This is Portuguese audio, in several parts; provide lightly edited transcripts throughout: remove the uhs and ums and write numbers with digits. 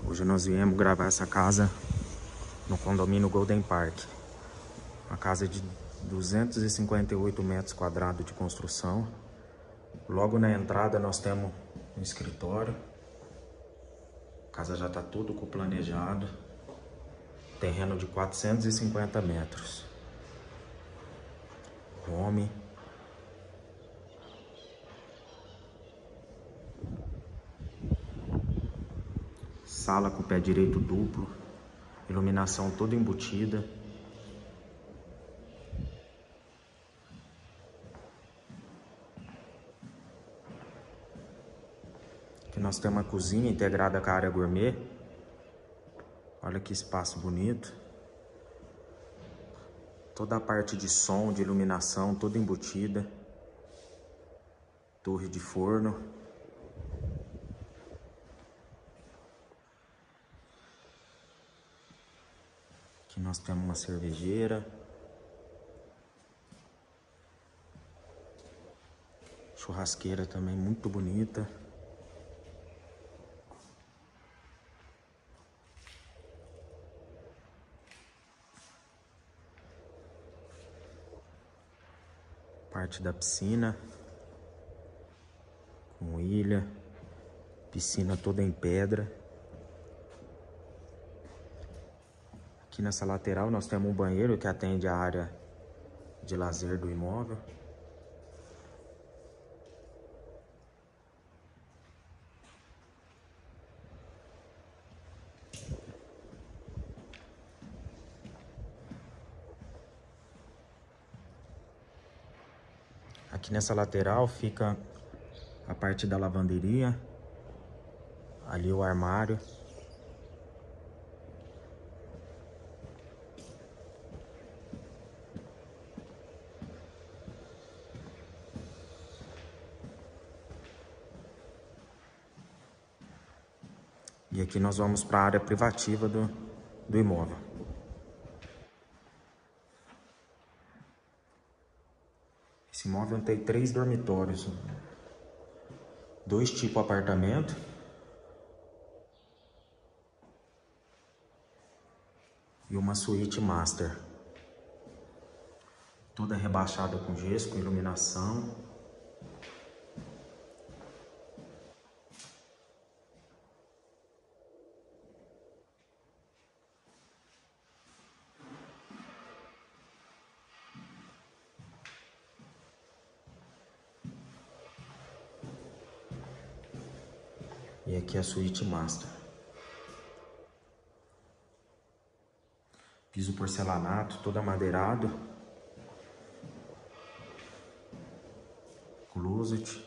Hoje nós viemos gravar essa casa no condomínio Golden Park. Uma casa de 258 metros quadrados de construção. Logo na entrada nós temos um escritório. A casa já está tudo com planejado. Terreno de 450 metros. Home. Sala com pé direito duplo. Iluminação toda embutida. Aqui nós temos uma cozinha integrada com a área gourmet. Olha que espaço bonito. Toda a parte de som, de iluminação, toda embutida. Torre de forno. Aqui nós temos uma cervejeira. Churrasqueira também muito bonita. Parte da piscina. Com ilha. Piscina toda em pedra. Aqui nessa lateral nós temos um banheiro que atende a área de lazer do imóvel. Aqui nessa lateral fica a parte da lavanderia. Ali o armário. E aqui nós vamos para a área privativa do imóvel. Esse imóvel tem 3 dormitórios. 2 tipo apartamento. E uma suíte master. Toda rebaixada com gesso, com iluminação. E aqui a suíte master. Piso porcelanato, todo amadeirado. Closet.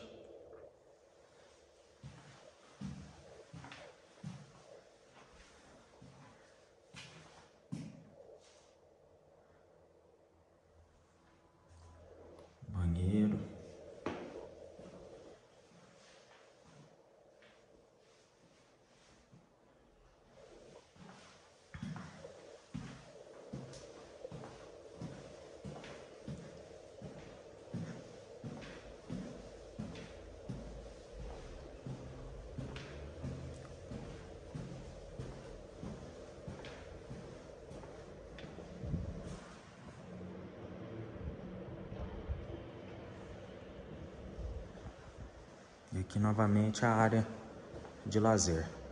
Banheiro. E aqui novamente a área de lazer.